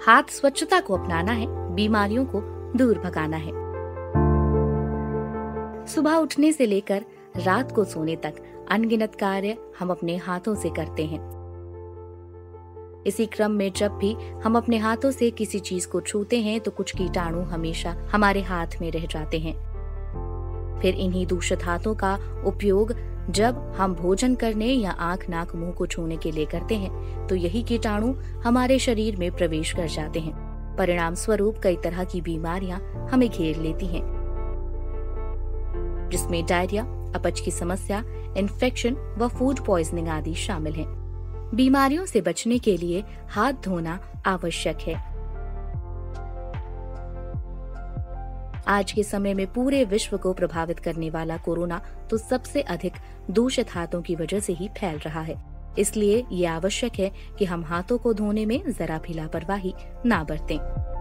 हाथ स्वच्छता को अपनाना है, बीमारियों को दूर भगाना है। सुबह उठने से लेकर रात को सोने तक अनगिनत कार्य हम अपने हाथों से करते हैं। इसी क्रम में जब भी हम अपने हाथों से किसी चीज को छूते हैं तो कुछ कीटाणु हमेशा हमारे हाथ में रह जाते हैं। फिर इन्हीं दूषित हाथों का उपयोग जब हम भोजन करने या आंख, नाक, मुंह को छूने के लिए करते हैं तो यही कीटाणु हमारे शरीर में प्रवेश कर जाते हैं। परिणाम स्वरूप कई तरह की बीमारियां हमें घेर लेती हैं, जिसमें डायरिया, अपच की समस्या, इन्फेक्शन व फूड पॉइजनिंग आदि शामिल हैं। बीमारियों से बचने के लिए हाथ धोना आवश्यक है। आज के समय में पूरे विश्व को प्रभावित करने वाला कोरोना तो सबसे अधिक दूषित हाथों की वजह से ही फैल रहा है। इसलिए ये आवश्यक है कि हम हाथों को धोने में जरा भी लापरवाही ना बरतें।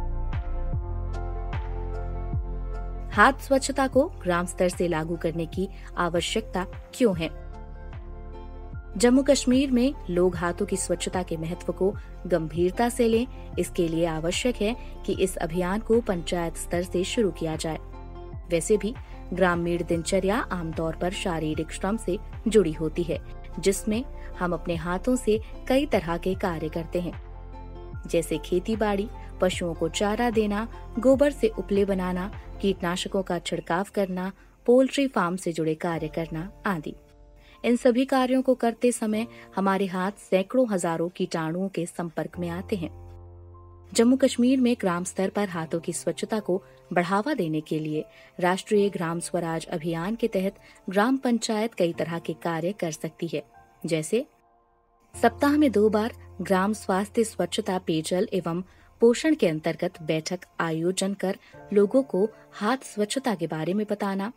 हाथ स्वच्छता को ग्राम स्तर से लागू करने की आवश्यकता क्यों है? जम्मू कश्मीर में लोग हाथों की स्वच्छता के महत्व को गंभीरता से लें। इसके लिए आवश्यक है कि इस अभियान को पंचायत स्तर से शुरू किया जाए। वैसे भी ग्रामीण दिनचर्या आमतौर पर शारीरिक श्रम से जुड़ी होती है, जिसमें हम अपने हाथों से कई तरह के कार्य करते हैं, जैसे खेती बाड़ी, पशुओं को चारा देना, गोबर से उपले बनाना, कीटनाशकों का छिड़काव करना, पोल्ट्री फार्म से जुड़े कार्य करना आदि। इन सभी कार्यों को करते समय हमारे हाथ सैकड़ों हजारों कीटाणुओं के संपर्क में आते हैं। जम्मू कश्मीर में ग्राम स्तर पर हाथों की स्वच्छता को बढ़ावा देने के लिए राष्ट्रीय ग्राम स्वराज अभियान के तहत ग्राम पंचायत कई तरह के कार्य कर सकती है, जैसे सप्ताह में 2 बार ग्राम स्वास्थ्य स्वच्छता, पेयजल एवं पोषण के अंतर्गत बैठक आयोजन कर लोगों को हाथ स्वच्छता के बारे में बताना।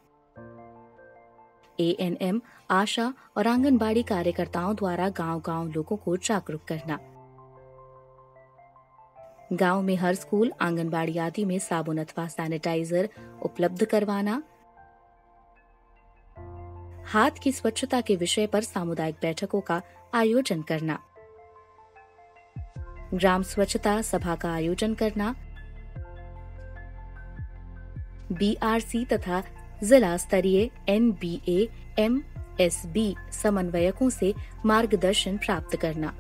ANM, आशा और आंगनबाड़ी कार्यकर्ताओं द्वारा गांव-गांव लोगों को जागरूक करना। गांव में हर स्कूल, आंगनबाड़ी आदि में साबुन अथवा सैनिटाइजर उपलब्ध करवाना। हाथ की स्वच्छता के विषय पर सामुदायिक बैठकों का आयोजन करना। ग्राम स्वच्छता सभा का आयोजन करना। BRC तथा जिला स्तरीय NBA, MSB समन्वयकों से मार्गदर्शन प्राप्त करना।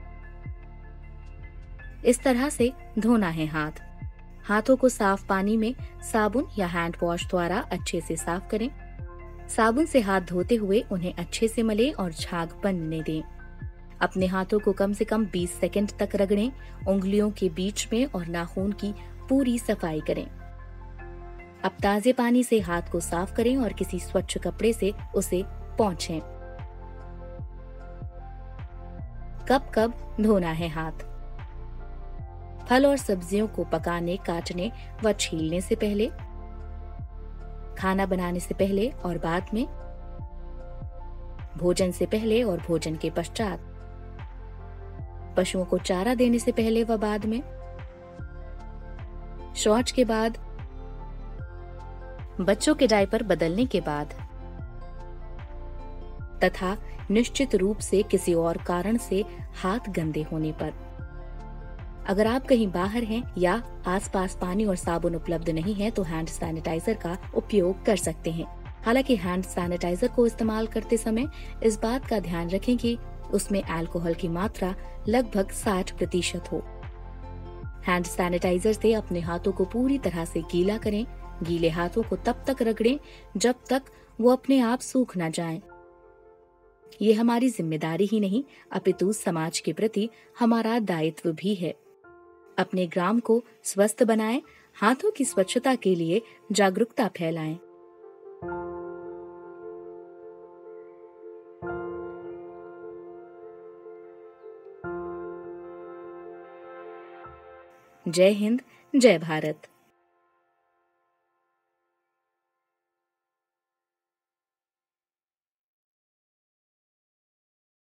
इस तरह से धोना है हाथ। हाथों को साफ पानी में साबुन या हैंड वॉश द्वारा अच्छे से साफ करें। साबुन से हाथ धोते हुए उन्हें अच्छे से मलें और झाग बनने दें। अपने हाथों को कम से कम 20 सेकंड तक रगड़ें। उंगलियों के बीच में और नाखून की पूरी सफाई करें। अब ताजे पानी से हाथ को साफ करें और किसी स्वच्छ कपड़े से उसे पोंछें। कब कब धोना है हाथ? फल और सब्जियों को पकाने, काटने व छीलने से पहले, खाना बनाने से पहले और बाद में, भोजन से पहले और भोजन के पश्चात, पशुओं को चारा देने से पहले व बाद में, शौच के बाद, बच्चों के डायपर बदलने के बाद तथा निश्चित रूप से किसी और कारण से हाथ गंदे होने पर। अगर आप कहीं बाहर हैं या आसपास पानी और साबुन उपलब्ध नहीं है तो हैंड सैनिटाइजर का उपयोग कर सकते हैं। हालांकि हैंड सैनिटाइजर को इस्तेमाल करते समय इस बात का ध्यान रखें कि उसमें अल्कोहल की मात्रा लगभग 60% हो। हैंड सैनिटाइजर से अपने हाथों को पूरी तरह से गीला करें। गीले हाथों को तब तक रगड़ें जब तक वो अपने आप सूख न जाएं। ये हमारी जिम्मेदारी ही नहीं अपितु समाज के प्रति हमारा दायित्व भी है। अपने ग्राम को स्वस्थ बनाएं, हाथों की स्वच्छता के लिए जागरूकता फैलाएं। जय हिंद, जय भारत।